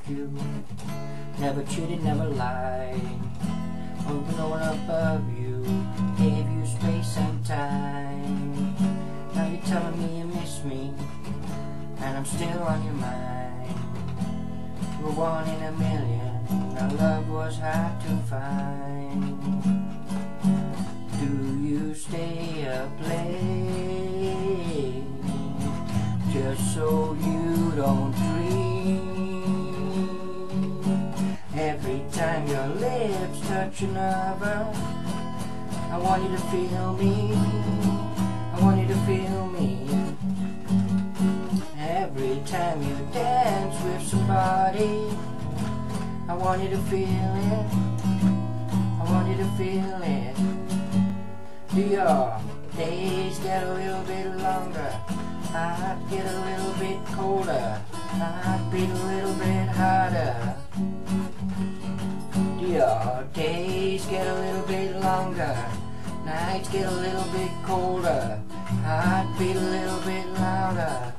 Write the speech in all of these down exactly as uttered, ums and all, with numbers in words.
you. Never cheated, never lied. Over no one above you. Gave you space and time. Now you're telling me you miss me, and I'm still on your mind. You were one in a million. Our love was hard to find. Do you stay up late just so you don't dream? Every time your lips touch another, I want you to feel me. I want you to feel me. Every time you dance with somebody, I want you to feel it. I want you to feel it. Do your days get a little bit longer? I'd get a little bit colder. I'd beat a little bit harder. Do your days get a little bit longer? Nights get a little bit colder. I'd beat a little bit louder.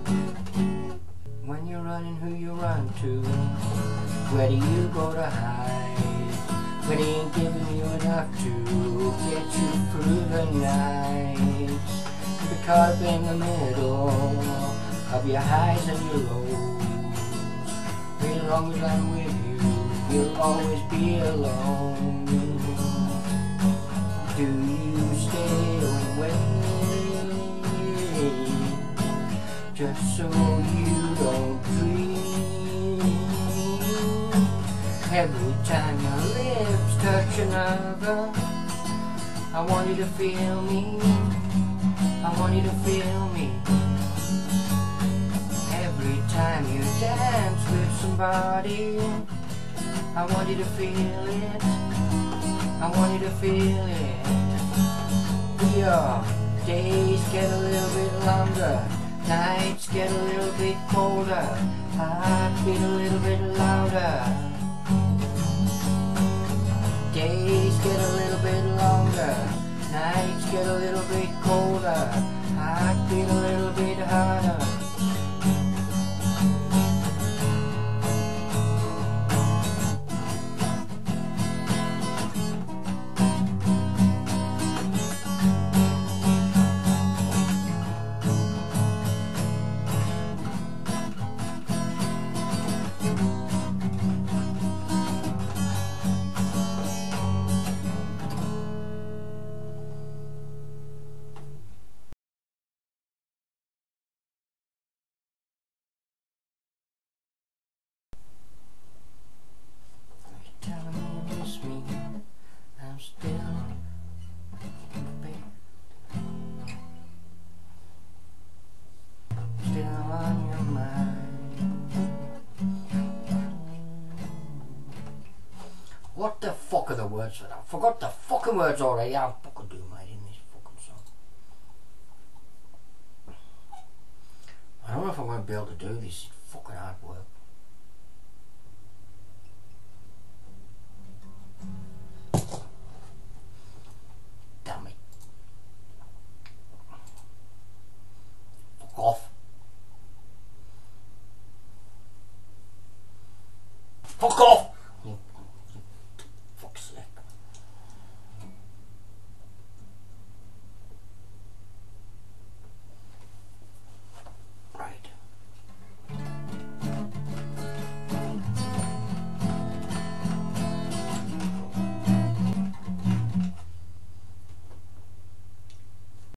When you're running, who you run to? Where do you go to hide? When he ain't giving you enough to get you through the night. You're caught up in the middle of your highs and your lows. As long as I'm with you, you'll always be alone. Do you stay away just so you don't dream? Every time your lips touch another, I want you to feel me. I want you to feel me. Every time you dance with somebody, I want you to feel it. I want you to feel it. Your days get a little bit longer. Nights get a little bit colder. Heart beat a little bit louder. Days get a little bit longer. Nights get a little bit colder. Heart beat a little bit harder. Telling me you miss me, I'm still still on your mind. What the fuck are the words for that? I forgot the fucking words already. I'm fucking doing mate in this fucking song. I don't know if I'm going to be able to do this. It's fucking hard work. Damn it. Fuck off. Fuck off!